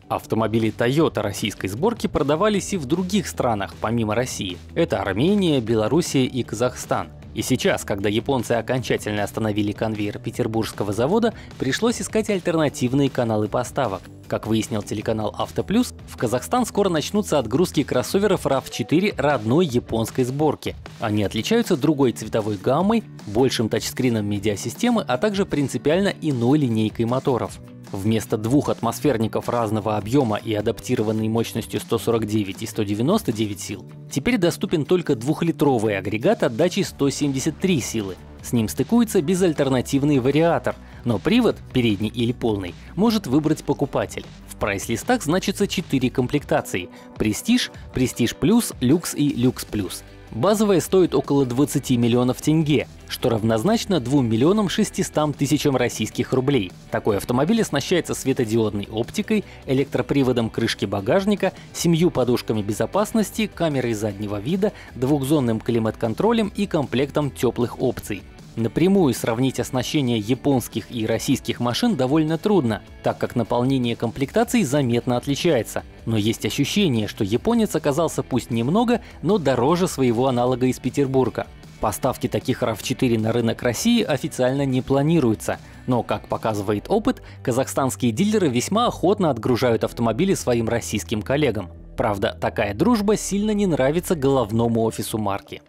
Автомобили Toyota российской сборки продавались и в других странах, помимо России. Это Армения, Белоруссия и Казахстан. И сейчас, когда японцы окончательно остановили конвейер петербургского завода, пришлось искать альтернативные каналы поставок. Как выяснил телеканал «Автоплюс», в Казахстан скоро начнутся отгрузки кроссоверов RAV4 родной японской сборки. Они отличаются другой цветовой гаммой, большим тачскрином медиасистемы, а также принципиально иной линейкой моторов. Вместо двух атмосферников разного объема и адаптированной мощностью 149 и 199 сил, теперь доступен только двухлитровый агрегат отдачей 173 силы. С ним стыкуется безальтернативный вариатор, но привод, передний или полный, может выбрать покупатель. В прайс-листах значится 4 комплектации – Prestige, Prestige Plus, Люкс и Люкс Плюс. Базовая стоит около 20 миллионов тенге, что равнозначно 2 миллионам 600 тысячам российских рублей. Такой автомобиль оснащается светодиодной оптикой, электроприводом крышки багажника, 7 подушками безопасности, камерой заднего вида, двухзонным климат-контролем и комплектом теплых опций. Напрямую сравнить оснащение японских и российских машин довольно трудно, так как наполнение комплектаций заметно отличается. Но есть ощущение, что японец оказался пусть немного, но дороже своего аналога из Петербурга. Поставки таких RAV4 на рынок России официально не планируются, но, как показывает опыт, казахстанские дилеры весьма охотно отгружают автомобили своим российским коллегам. Правда, такая дружба сильно не нравится головному офису марки.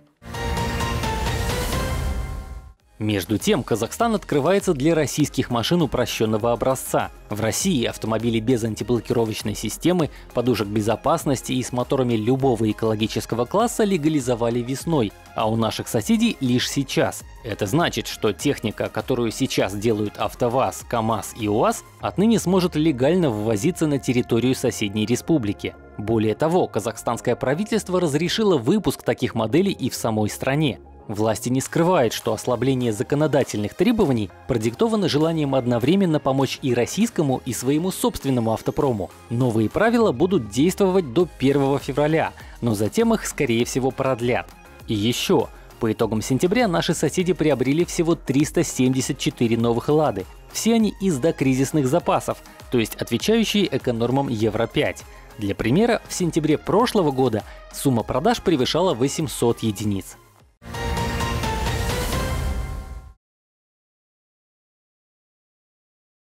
Между тем, Казахстан открывается для российских машин упрощенного образца. В России автомобили без антиблокировочной системы, подушек безопасности и с моторами любого экологического класса легализовали весной, а у наших соседей лишь сейчас. Это значит, что техника, которую сейчас делают АвтоВАЗ, КАМАЗ и УАЗ, отныне сможет легально ввозиться на территорию соседней республики. Более того, казахстанское правительство разрешило выпуск таких моделей и в самой стране. Власти не скрывают, что ослабление законодательных требований продиктовано желанием одновременно помочь и российскому, и своему собственному автопрому. Новые правила будут действовать до 1 февраля, но затем их, скорее всего, продлят. И еще, по итогам сентября наши соседи приобрели всего 374 новых «Лады». Все они из докризисных запасов, то есть отвечающие эконормам Евро-5. Для примера, в сентябре прошлого года сумма продаж превышала 800 единиц.